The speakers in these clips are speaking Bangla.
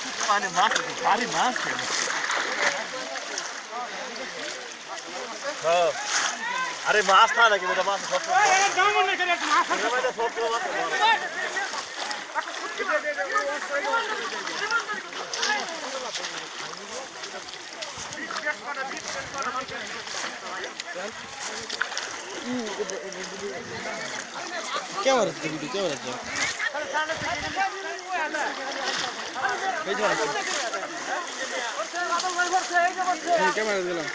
মানে মাছ ভারী মাছ হ্যাঁ আরে মাছ না নাকি ওটা মাছ সব ক্যামেরা দিবি ক্যামেরা যা এই ধর ক্যামেরা দিলাম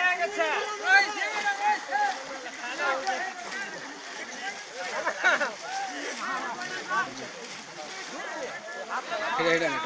এটা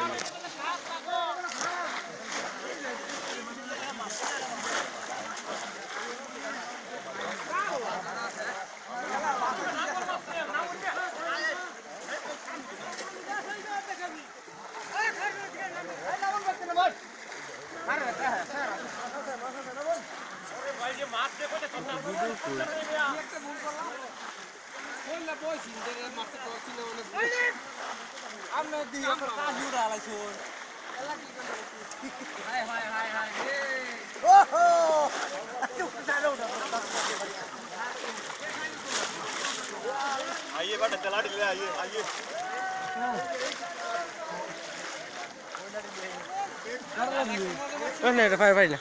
आइए बेटा चला ले आइए आइए नहीं भाई भाई ना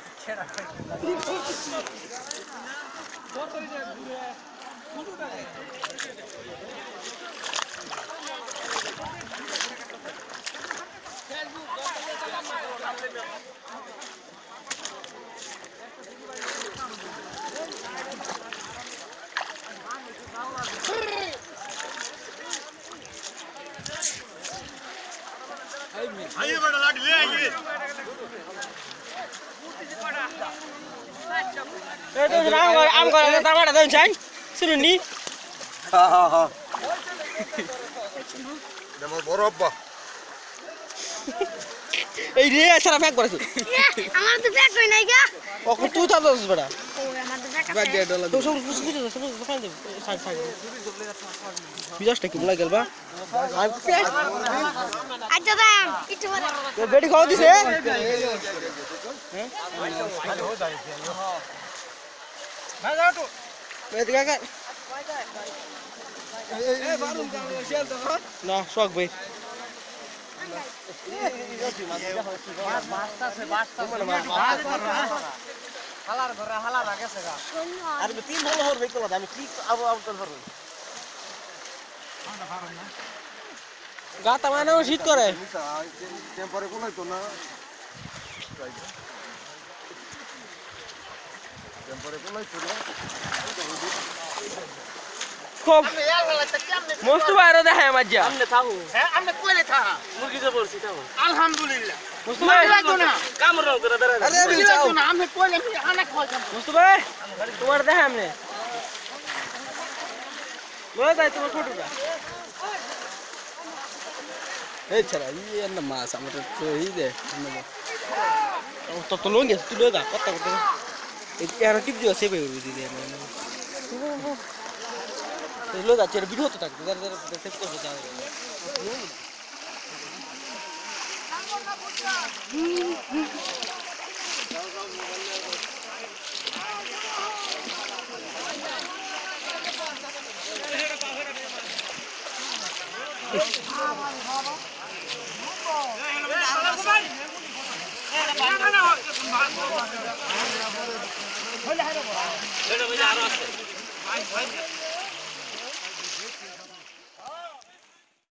आइए बेटा लाठी ले आइए itu am kalau tahu ada tuh cang suruh ni nama borobba dia cara pack kora sih আমার তো ব্যাগ কই নাই গা aku tuh tahu tuh beda ও আমার তো bag bag dia dolar tuh semua depan deh bisa stek mulai galba আচ্ছা দাম একটু বড় বেটি খাওয়া দিছে ভাই যাও তো বেটি কাকা না শখ ভাই হালার ঘরে হালার আগেছে গা আর তিন ভালো হর ভাই কলা আমি কি আবু আবু কল করব গাতা মানে শীত করে টেম্পারে কোলাই তো না টেম্পারে কোলাই তো না খুব মস্ত বাইরে দেখে মজা আমনে থাকো হ্যাঁ আমনে কইলে থাকা মুরগি যে বলছি তাও আলহামদুলিল্লাহ মস্ত ভাই লাগতো না কামড় রং করে দাঁড়া আরে লাগতো না আমনে কইলে আমি হানা খাওয়াইতাম মস্ত ভাই তোমার দেখে আমনে লয়ে যাই তোমার ফটোটা এই ছাড়া এই না মাছ আমাদের তো এই দে তো লঙ্গে তুই লয়ে যা কত কত এই আর টিপ দিও সেভ হয়ে দিদি লয়ে যাচ্ছে ভিডিও তো থাকবে যারা যারা সেভ করবে যা আরো আছে